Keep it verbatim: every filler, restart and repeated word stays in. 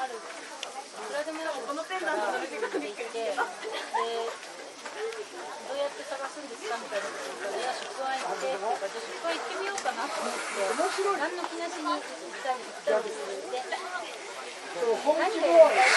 ある。いくらでもある。このペンダントの出ていて、で、どうやって探すんですかみたいなことを言ったら、いや、宿案行ってって言うから、じゃあ宿案行ってみようかなと思って、何の気なしに行ったんですって。で、なんで